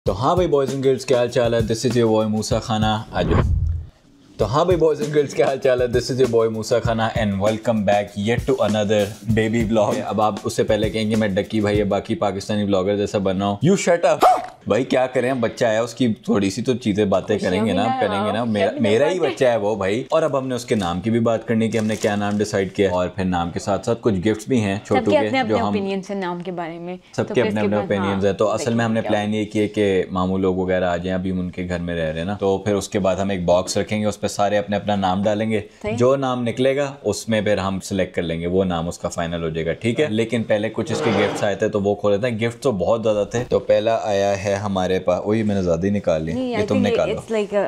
तो हाँ भाई बॉयज़ एंड गर्ल्स, क्या हाल चाल है। This is your boy Musa Khan. आज तो हाँ भाई बॉयज़ एंड गर्ल्स, क्या हाल चाल है। This is your boy Musa Khan and welcome back yet to another baby blog. अब आप उससे पहले कहेंगे मैं डक्की भाई या बाकी पाकिस्तानी ब्लॉगर जैसा बन रहा हूँ। यू शट अप भाई, क्या करें, बच्चा आया, उसकी थोड़ी सी तो चीज़ें बातें करेंगे ना, करेंगे ना। मेरा ही बच्चा है वो भाई। और अब हमने उसके नाम की भी बात करनी कि हमने क्या नाम डिसाइड किया, और फिर नाम के साथ साथ कुछ गिफ्ट्स भी हैं छोटू के, जो हम ओपिनियंस है नाम के बारे में, सबके अपने अपने ओपिनियंस है। तो असल में हमने प्लान ये किया कि मामू लोग वगैरह आ जाएं, अभी उनके घर में रह रहे हैं ना, तो फिर उसके बाद हम एक बॉक्स रखेंगे, उस पर सारे अपने अपना नाम डालेंगे, जो नाम निकलेगा उसमें फिर हम सिलेक्ट कर लेंगे, वो नाम उसका फाइनल हो जाएगा, ठीक है। लेकिन पहले कुछ इसके गिफ्ट्स आए थे तो वो खोल लेते हैं। गिफ्ट तो बहुत ज्यादा थे। तो पहला आया है हमारे पास, वही मैंने ज्यादा ही निकाल लिया, ये तुम निकालो।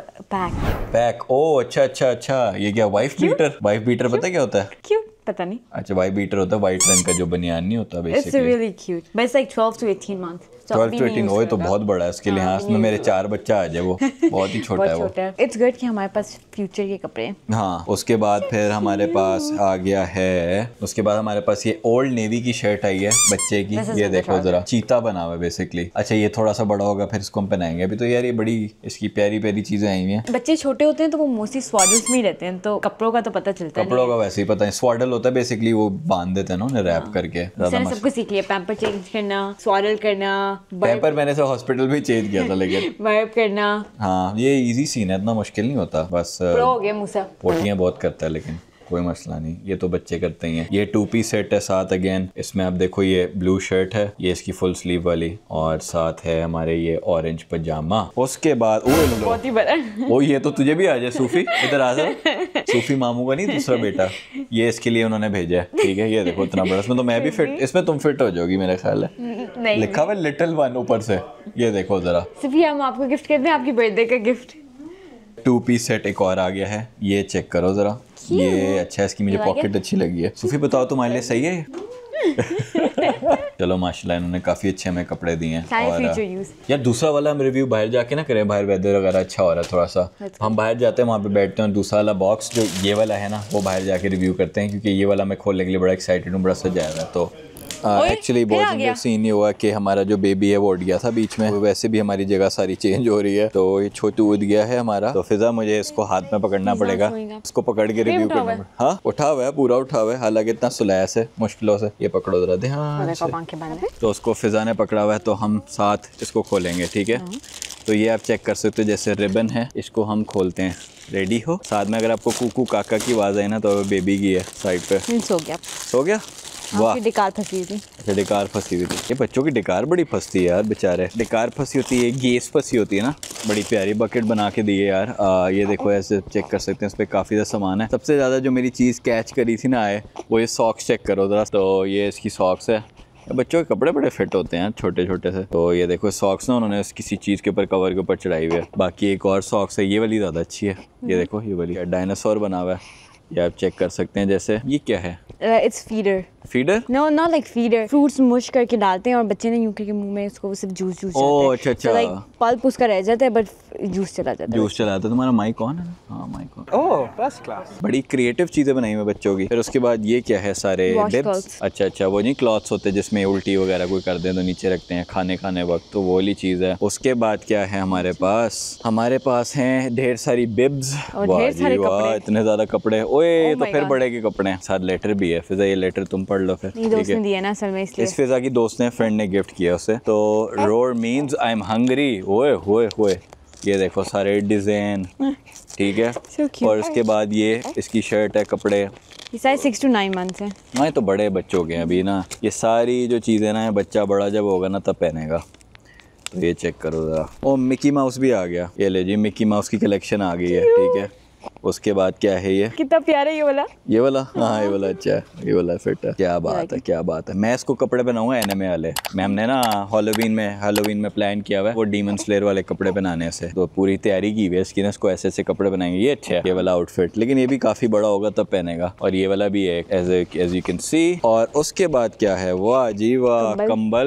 पैक। ओ अच्छा अच्छा अच्छा, ये क्या वाइफ बीटर? वाइफ बीटर पता क्या होता है? क्यों पता नहीं। अच्छा, वाइफ बीटर होता है व्हाइट रंग का, जो बनियान नहीं होता basically. It's really cute, but it's like 12 to 18 months. 12 to 18 वो तो बहुत बड़ा है उसके लिहाज में। मेरे 4 बच्चा आ जाए, वो बहुत ही छोटा है वो। It's good कि हमारे पास फ्यूचर के कपड़े हैं। हाँ, उसके बाद फिर हमारे पास आ गया है, उसके बाद हमारे पास ये ओल्ड नेवी की शर्ट आई है बच्चे की। ये देखो जरा, चीता बना हुआ है बेसिकली। अच्छा, ये थोड़ा सा बड़ा होगा फिर इसको हम पहनाएंगे। अभी तो यार ये बड़ी इसकी प्यारी प्यारी चीजें आई हुई हैं। बच्चे छोटे होते हैं तो वो मोस्टली स्वाडल्स में ही रहते हैं, तो कपड़ों का तो पता चलता है। कपड़ों का वैसे ही पता है, स्वाडल होता है बेसिकली, वो बांध देते हैं ना उन्हें रैप करके। सब कुछ सीख लिया, पैम्पर चेंज करना, स्वाडल करना, पैम्पर मैंने से हॉस्पिटल भी चेंज किया था लेकिन वाइप करना। हाँ, ये इजी सीन है, इतना मुश्किल नहीं होता। बस प्रो हो गया मूसा, पोटियां बहुत करता है लेकिन कोई मसला नहीं, ये तो बच्चे करते ही हैं। ये 2 पीस सेट है साथ अगेन। इसमें आप देखो, ये ब्लू शर्ट है, ये इसकी फुल स्लीव वाली, और साथ है हमारे ये ऑरेंज पजामा। उसके बाद बहुत ही बड़ा। ओ, ये तो तुझे भी आ जाए सूफी, इधर आ जा। सूफी मामू का नहीं, दूसरा बेटा, ये इसके लिए उन्होंने भेजा है, ठीक है। ये देखो इतना बड़ा, इसमें तो मैं भी फिट, इसमें तुम फिट हो जाओगी मेरे ख्याल है। लिखा हुआ लिटिल वन ऊपर से। ये देखो जरा, सिर्फ हम आपको गिफ्ट कर दें, आपकी बर्थडे का गिफ्ट। 2 पीस सेट एक और आ गया है, ये चेक करो जरा। ये अच्छा है, इसकी मुझे पॉकेट अच्छी लगी है। सूफी बताओ तुम्हारे लिए सही है? चलो माशाल्लाह, इन्होंने काफी अच्छे हमें कपड़े दिए हैं। और यार दूसरा वाला हम रिव्यू बाहर जाके ना करें, बाहर वेदर वगैरह अच्छा हो रहा है थोड़ा सा, हम बाहर जाते हैं, वहाँ पे बैठते हैं। दूसरा वाला बॉक्स जो ये वाला है ना, वो बाहर जाके रिव्यू करते हैं, क्योंकि ये वाला मैं खोलने के लिए बड़ा एक्साइटेड हूँ, बड़ा सजा रहा है। तो एक्चुअली बहुत सीन ये हुआ कि हमारा जो बेबी है वो उठ गया था बीच में। वैसे भी हमारी जगह सारी चेंज हो रही है, तो ये छोटू उठ गया है हमारा। तो फिजा मुझे इसको हाथ में पकड़ना पड़ेगा, इसको पकड़ के रिव्यू करना पड़ेगा। हाँ, उठा हुआ है, पूरा उठा हुआ है, हालांकि इतना सुलह से मुश्किलों से। ये पकड़ो जरा ध्यान से। तो उसको फिजा ने पकड़ा हुआ है, तो हम साथ इसको खोलेंगे, ठीक है। तो ये आप चेक कर सकते हो, जैसे रिबन है, इसको हम खोलते हैं। रेडी हो? साथ में अगर आपको कुकू काका की आवाज आई ना, तो बेबी की है साइड पे। सो गया। वाह, डिकार फंसी हुई थी। अच्छा, डिकार फंसी हुई थी। ये बच्चों की डिकार बड़ी फंसती है यार, बेचारे। डिकार फंसी होती है, गैस फंसी होती है ना। बड़ी प्यारी बकेट बना के दी है यार। ये देखो, ऐसे चेक कर सकते हैं, इस पे काफी ज्यादा सामान है। सबसे ज्यादा जो मेरी चीज कैच करी थी ना वो ये सॉक्स चेक करो जरा। तो ये इसकी सॉक्स है। बच्चों के कपड़े बड़े फिट होते हैं छोटे छोटे से। तो ये देखो सॉक्स ना उन्होंने किसी चीज के ऊपर, कवर के ऊपर चढ़ाई हुई है। बाकी एक और सॉक्स है, ये वाली ज्यादा अच्छी है। ये देखो, ये वाली डायनासोर बना हुआ है, ये आप चेक कर सकते हैं। जैसे ये क्या है? It's feeder. Feeder? No, not like feeder. Fruits mush करके डालते हैं और बच्चे ने यूं करके मुंह में उसको सिर्फ जूस जाता है। ओह अच्छा अच्छा, लाइक पल्प उसका रह जाता है बट जूस चला जाता है। जूस चला जाता है। तुम्हारा माइक ऑन है? हाँ, mic on. Oh, first class. बड़ी क्रिएटिव चीजें बनाई हुई बच्चों की। फिर उसके बाद ये क्या है? सारे डिप्स। अच्छा अच्छा, वो नहीं क्लॉथ्स होते जिसमें उल्टी वगैरह कोई कर दे तो नीचे रखते हैं खाने वक्त, तो वो वाली चीज है। उसके बाद क्या है हमारे पास? हमारे पास हैं ढेर सारी बिब्स। वाह जी वाह, इतने ज्यादा कपड़े। ओए, तो फिर बड़े के कपड़े हैं। साथ लेटर भी है। फिजा, ये लेटर तुम पढ़ लो फिर। दोस्त ने दिया ना असल में, इसलिए। इस फिजा की दोस्त ने, फ्रेंड ने गिफ्ट किया उसे। तो roar means I am hungry. ओए होए होए, ये देखो सारे डिजाइन, ठीक है। और उसके बाद ये इसकी शर्ट है, कपड़े। ये सारे 6 to 9 मंथ्स हैं। हाँ, तो बड़े बच्चों के अभी ना, ये सारी जो चीज़ें ना, बच्चा बड़ा जब होगा ना तब पहनेगा। तो ये चेक करो ज़रा। ओ, मिकी माउस भी आ गया। ये ले जी, मिकी माउस की कलेक्शन आ गई है, ठीक है। उसके बाद क्या है? ये कितना प्यारा है ये वाला। ये वाला? हाँ, ये वाला अच्छा है, ये वाला फिट है। क्या बात है, क्या बात है। मैं इसको कपड़े पहनाऊंगा एनिमे वाले। मैम ने ना हैलोवीन में प्लान किया हुआ है वो डीमन स्लेयर वाले कपड़े पहनाने से, तो पूरी तैयारी की हुई है इसकी ना। इसको ऐसे ऐसे कपड़े बनाएंगे। ये अच्छा है ये वाला आउटफिट, लेकिन ये भी काफी बड़ा होगा तब पहनेगा। और ये वाला भी है एज यू कैन सी। और उसके बाद क्या है? वाह जी वाह,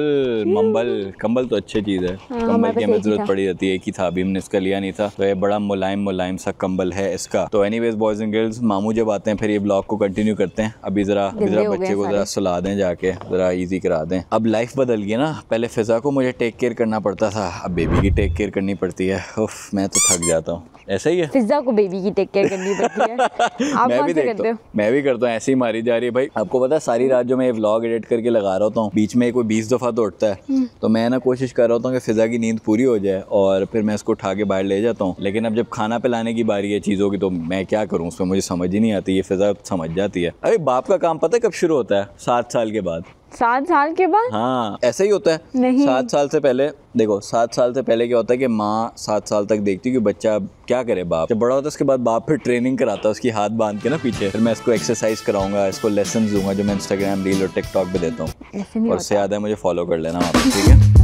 कंबल तो अच्छी चीज है। कंबल की हमें जरूरत पड़ी रहती है, एक ही था, अभी हमने इसका लिया नहीं था। तो ये बड़ा मुलायम सा कंबल है इसका। तो एनीवेज बॉयज एंड गर्ल्स, मामू जब आते हैं फिर ये ब्लॉग को कंटिन्यू करते हैं। अभी जरा बच्चे को जरा सुला दें, जाके जरा इजी करा दें। अब लाइफ बदल गई ना, पहले फिजा को मुझे टेक केयर करना पड़ता था, अब बेबी की टेक केयर करनी पड़ती है। उफ, मैं तो थक जाता हूँ। ऐसा ही है, फिजा को बेबी की टेक केयर करनी पड़ती है। आप मैं भी देखता हूँ, मैं भी करता हूँ, ऐसे ही मारी जा रही है भाई। आपको पता है सारी रात जो मैं ये व्लॉग एडिट करके लगा रहा होता हूँ, बीच में कोई 20 दफ़ा तो उठता है, तो मैं ना कोशिश कर रहा होता हूँ कि फिजा की नींद पूरी हो जाए और फिर मैं इसको उठा के बाहर ले जाता हूँ। लेकिन अब जब खाना पिलाने की बारी है चीज़ों की, तो मैं क्या करूँ, उसमें मुझे समझ ही नहीं आती। ये फिजा समझ जाती है। अरे बाप का काम पता है कब शुरू होता है? 7 साल के बाद। 7 साल के बाद? हाँ, ऐसा ही होता है। नहीं। 7 साल से पहले देखो, 7 साल से पहले क्या होता है कि माँ 7 साल तक देखती है कि बच्चा क्या करे। बाप जब बड़ा होता है उसके बाद बाप फिर ट्रेनिंग कराता है उसकी, हाथ बांध के ना पीछे। फिर मैं इसको एक्सरसाइज कराऊंगा, इसको लेसन दूंगा जो मैं इंस्टाग्राम रील और टिकटॉक पे देता हूँ। और उससे याद है मुझे फॉलो कर लेना वहाँ पे, ठीक है?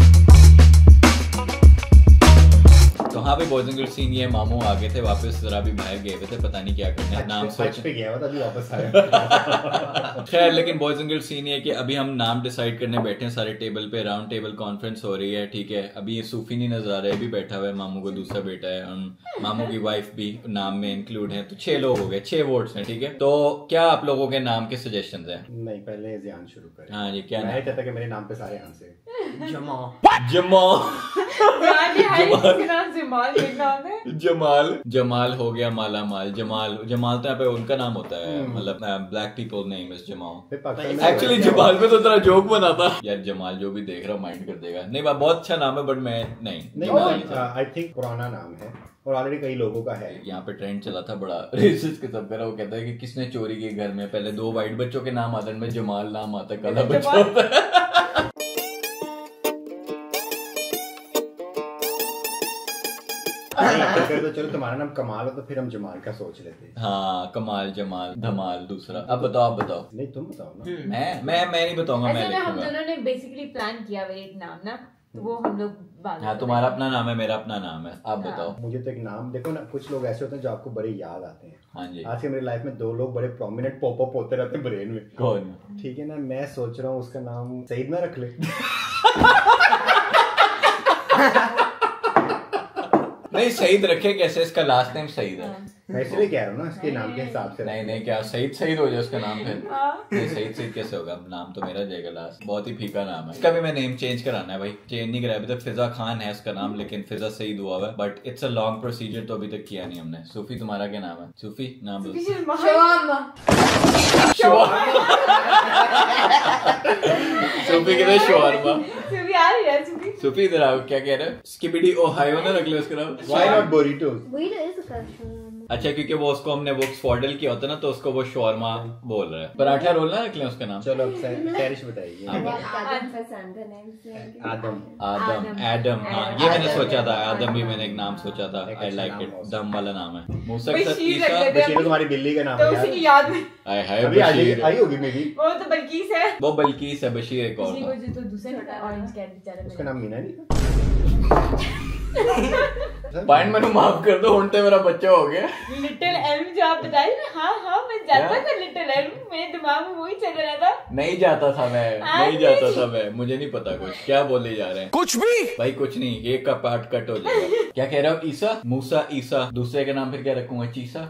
तो हाँ भाई, बॉयज एंड गर्ल्स सीन ये मामू आ गए थे वापस, जरा भी बाहर गए हुए थे, पता नहीं क्या करना है, नाम सोच पे गया हुआ था, अभी वापस आया। खैर, लेकिन बॉयज एंड गर्ल्स सीन ये कि अभी हम नाम डिसाइड करने बैठे हैं सारे टेबल पे, राउंड टेबल कॉन्फ्रेंस हो रही है, ठीक है? अभी ये सूफी नहीं नजर आ रहा है, अभी बैठा हुआ है, मामू को दूसरा बेटा है, मामू की वाइफ भी नाम में इंक्लूड है, तो 6 लोग हो गए, 6 वोट्स हैं, ठीक है? तो क्या आप लोगों के नाम के सजेशंस हैं? नहीं, पहले ज़ियान शुरू करें। हाँ जी, क्या मैं कहता कि मेरे नाम पे सारे आंसर जमाल हो गया, माला माल, जमाल तो यहाँ पे उनका नाम होता है, मतलब black people name is Jamal. Actually Jamal पे तो तेरा जोक बना था यार, जमाल जो भी देख रहा माइंड कर देगा। नहीं, बहुत अच्छा नाम है, बट मैं नहीं आई थिंक पुराना नाम है और ऑलरेडी कई लोगों का है। यहाँ पे ट्रेंड चला था बड़ा रेसिस्ट के सब, वो कहता है कि किसने चोरी की घर में, पहले 2 वाइट बच्चों के नाम आते हैं, में जमाल नाम आता है, काला बच्चा होता है। तो चलो तुम्हारा नाम कमाल हो तो फिर हम जमाल का सोच लेते हैं। हाँ, कमाल, जमाल, धमाल दूसरा। अब बताओ, आप बताओ। नहीं, तुम बताओ ना। मैं नहीं बताऊंगा, मैं लिखूंगा। हम दोनों ने बेसिकली प्लान किया हुआ एक नाम ना, तो वो हम लोग। हाँ, तुम्हारा अपना नाम है, मेरा अपना नाम है, आप बताओ। मुझे तो एक नाम देखो ना, कुछ लोग ऐसे होते हैं जो आपको बड़े याद आते हैं। हाँ जी। आज के मेरी लाइफ में 2 लोग बड़े प्रोमिनेंट पॉप अप होते रहते हैं ब्रेन में। कौन? ठीक है ना, मैं सोच रहा हूँ उसका नाम सईद ना रख ले। नहीं, सईद रखे कैसे? इसका लास्ट नेम सईद है। मैं इसलिए कह रहा हूँ ना, इसके नाम के हिसाब से। नहीं, क्या सईद हो जाए उसका नाम फिर? नहीं, सईद कैसे होगा? नाम तो मेरा जाएगा लास्ट। बहुत ही फीका नाम है इसका भी। मैं नेम चेंज कराना है भाई, चेंज नहीं कराया अभी तक। फिजा खान है उसका नाम, लेकिन फिजा सईद हुआ है, but it's a long procedure, तो अभी तक किया नहीं हमने। सूफी, तुम्हारा क्या नाम है? सूफी नाम बोलो। सूफी कहते शवारमा। सूफी इधर आओ, क्या कह रहे हो? स्किबिडी ओहायो ना रख लो उसका नाम। Why not burrito? अच्छा, क्योंकि वो उसको हमने वो स्पॉडल किया होता है ना, तो उसको वो शॉर्मा बोल रहा है। पराठा रोल ना रख लें उसका नाम। चलो अब सैरिश बताइए। आदम। हाँ, ये मैंने सोचा था, आदम भी मैंने एक नाम सोचा था। आई लाइक इट, दम वाला नाम है। मूसा के साथ ईसा। बशीर तुम्हारी बिल्ली का नाम है तो उसी की याद में अभी आई होगी मेरी। वो तो बल्कीस है। वो बल्कीस है, बशीर एक और था। तो दूसरा ऑरेंज कैट बेचारा, उसका नाम मीना नहीं पॉइंट मैंने माफ कर दो, उल्टे मेरा बच्चा हो गया। लिटिल एल्म जो आप बताइए ना। हाँ, मैं जाता था लिटिल एल्म, मेरे दिमाग में वही चल रहा था। नहीं जाता था मैं, मुझे नहीं पता कुछ क्या बोले जा रहे हैं। कुछ भी भाई, कुछ नहीं, एक का पार्ट कट हो जाएगा। क्या कह रहे हो? ईसा, मूसा, ईसा। दूसरे का नाम फिर क्या रखूंगा? चीसा।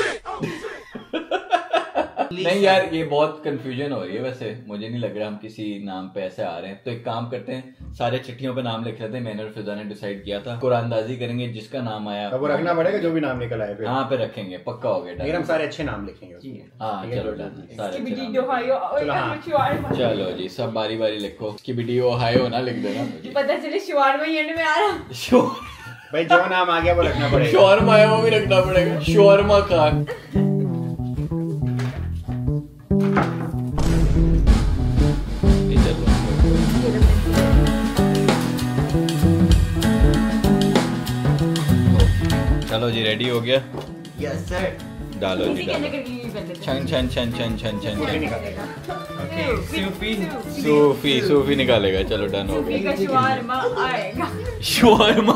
नहीं यार, ये बहुत कंफ्यूजन हो रही है। वैसे मुझे नहीं लग रहा हम किसी नाम पे ऐसे आ रहे हैं, तो एक काम करते हैं, सारे चिट्ठियों पे नाम लिख लेते हैं। मैंने और फिजा ने डिसाइड किया था, कुरानदाजी करेंगे, जिसका नाम आया वो रखना पड़ेगा, जो भी नाम निकल आए फिर। हाँ, पे रखेंगे, पक्का हो गया। लेकिन हम सारे अच्छे नाम लिखेंगे। हाँ, चलो डन, सारे अच्छे नाम। चलो जी, सब बारी बारी लिखो। स्किबिडी ओहायो ना लिख देना, पता चले शवारमा एंड में आ रहा। भाई जो नाम आ गया वो रखना पड़ेगा। शवारमा है वो भी रखना पड़ेगा, शवारमा खान। चलो जी, रेडी हो गया? Yes sir. डालो जी, डालो। छन छन छन छन छन छन। सूफी निकालेगा। चलो डन हो गया। शवारमा।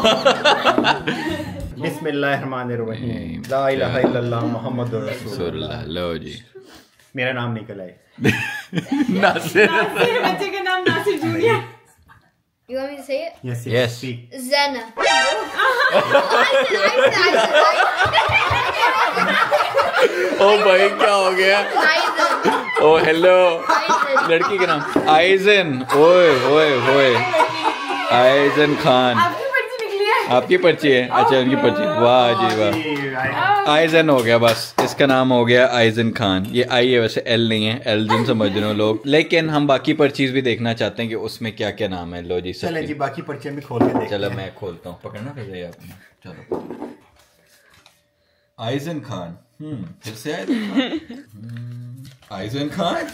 बिस्मिल्लाहिर्रहमानिर्रहीम, ला इलाहा इल्लल्लाह मुहम्मदुर रसूलुल्लाह। लो जी, मेरा नाम निकल आए। नासिर। बच्चे का नाम Nasir junior. You want me to say it? Yes. Zena. ओ भाई क्या हो गया? Aizen. ओ हेलो, Aizen. लड़की का नाम आइजन। ओए ओए ओए, आइजन खान। आपकी पर्ची निकली है। आपकी पर्ची है? अच्छा उनकी पर्ची। वाह जी वाह, आइजन हो गया बस, इसका नाम हो गया आइजन खान। ये आई है वैसे, एल नहीं है, एल्जन समझ रहे हो लोग, लेकिन हम बाकी पर्चीज भी देखना चाहते हैं कि उसमें क्या क्या नाम है। लो जी चले जी बाकी पर्चियां भी खोल के देखते चलो हैं। मैं खोलता हूँ, पकड़ना कैसे आपने। चलो आइजन खान, फिर से आइजन खान,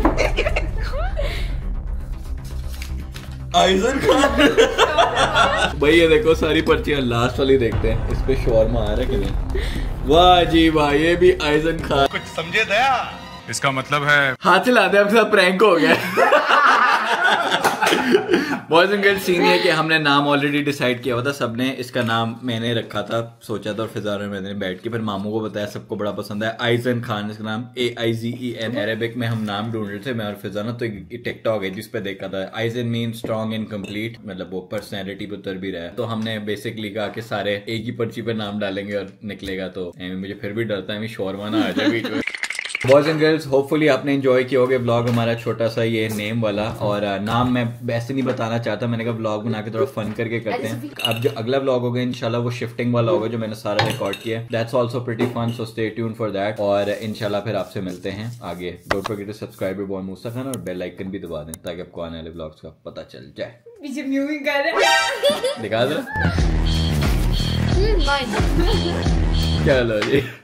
आइजन खान। भाई ये देखो सारी पर्चियां, लास्ट वाली देखते हैं, इस पे शौरमा आ रहा है कि नहीं। वाह जी वाह, ये भी आइजन खान। कुछ समझे दया, इसका मतलब है हाथ चलाते हैं, आपके साथ प्रैंक हो गया। बॉयज एंड गर्ल्स, सीन है कि हमने नाम ऑलरेडी डिसाइड किया हुआ था सबने। इसका नाम मैंने रखा था, सोचा था, और फिजान और मैंने बैठ के फिर मामू को बताया, सबको बड़ा पसंद है। आइजन खान इसका नाम, AIZEN। अरेबिक में हम नाम ढूंढ रहे थे मैं और फिजाना, तो एक टिकटॉक है जिस पे देखा था। Aizen mean strong and complete, मतलब वो पर्सनैलिटी पे उतर भी रहा है। तो हमने बेसिकली कहा कि सारे एक ही पर्ची पे नाम डालेंगे और निकलेगा। तो मुझे फिर भी डरता है शोरमा ना आ जाए बीच में। बॉयज एंड गर्ल्स, होपफुली आपने एंजॉय किया होगा व्लॉग हमारा छोटा सा ये नेम वाला। और नाम मैं वैसे नहीं बताना चाहता, मैंने कहा व्लॉग बना के थोड़ा फन करके करते हैं। अब जो अगला व्लॉग होगा इंशाल्लाह वो शिफ्टिंग वाला होगा, जो मैंने सारा रिकॉर्ड किया है। That's also pretty fun, so stay tune for that. और इंशाल्लाह फिर आपसे मिलते हैं आगे। Don't forget to subscribe boy Musa Khan, और बेल आइकन भी दबा दें ताकि आपको आने वाले व्लॉग्स का पता चल जाए। पीछे म्यूजिक कर रहे हैं। दिखा दो, Mine. चलो जी।